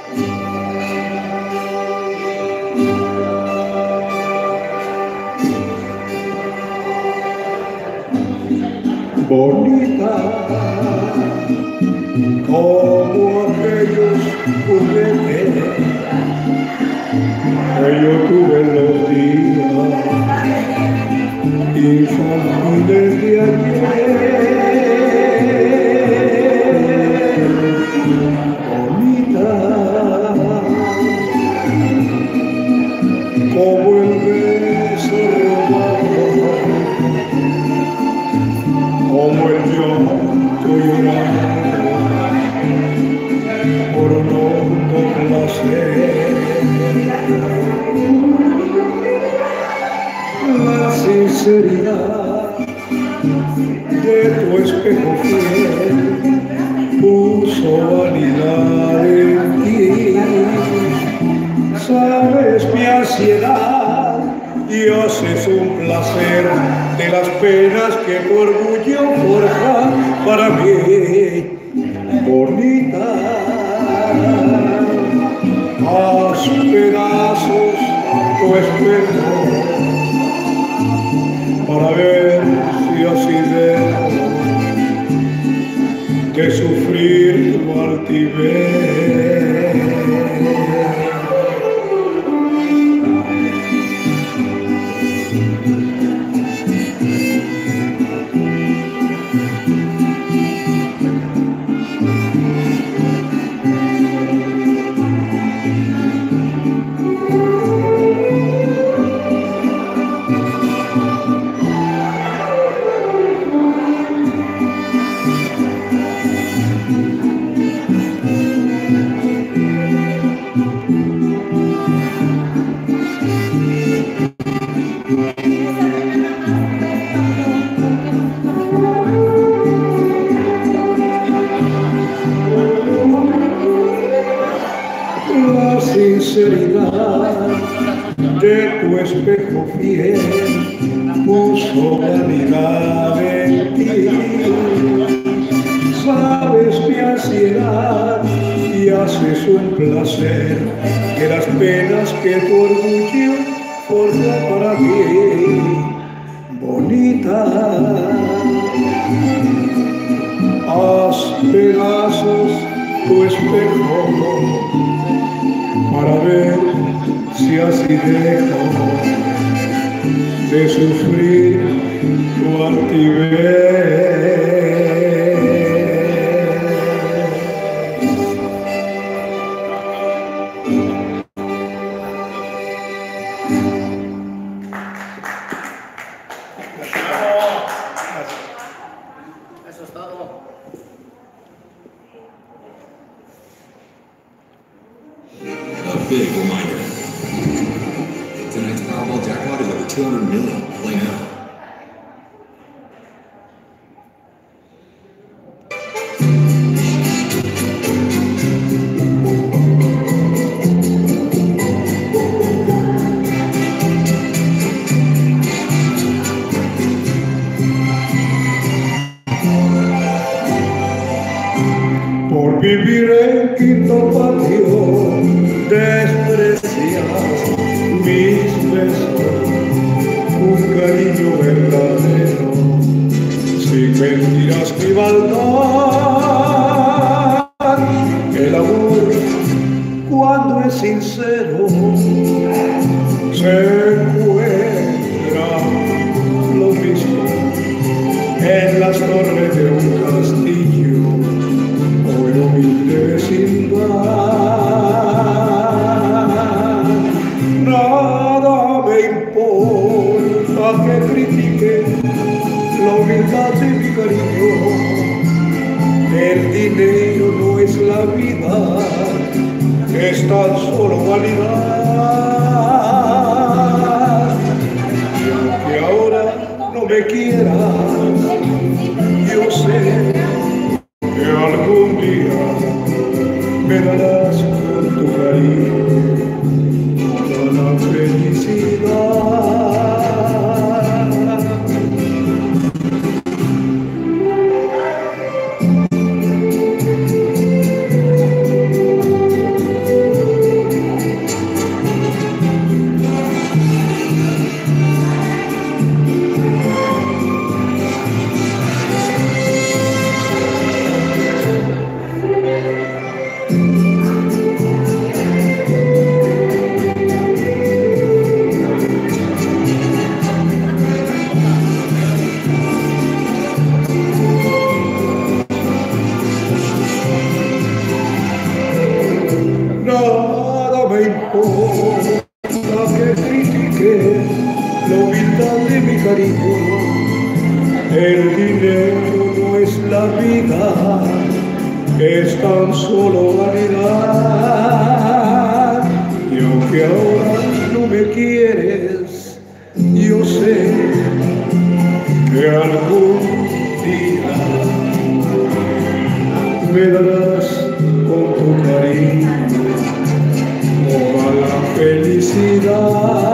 Bonita como aquellos juguetes que yo tuve en los días infantiles de ayer. Bonita como el beso robado, como el llanto llorando por un hondo placer. La sinceridad de tu espejo fiel puso vanidad en ti. Sabes mi ansiedad y haces un placer de las penas que tu orgullo forja para mí. Bonita, haz pedazos tu espejo para ver si así dejo de sufrir tu altivez. La sinceridad de tu espejo fiel puso vanidad en ti. Sabes mi ansiedad y haces un placer de las penas que tu orgullo forja para ti. Bonita, haz pedazos tu espejo para ver si así dejo de sufrir tu altivez. Eso es todo. A big reminder. Tonight's Powerball jackpot is over 200 million. Play now. Por vivir en quinto patio desprecias mis besos, un cariño verdadero, sin mentiras ni maldad. El amor, cuando es sincero, se encuentra lo mismo en las torres de un castillo o en humilde vecindad. Nada me importa que critiquen la humildad de mi cariño. El dinero no es la vida, es tan solo vanidad. Y aunque ahora no me quieras, yo sé que algún día me darás con tu cariño toda la felicidad. Nada me importa que critique la humildad de mi cariño. El dinero no es la vida, es tan solo vanidad. Y aunque ahora no me quieres, yo sé que algún día me darás con tu cariño toda la felicidad.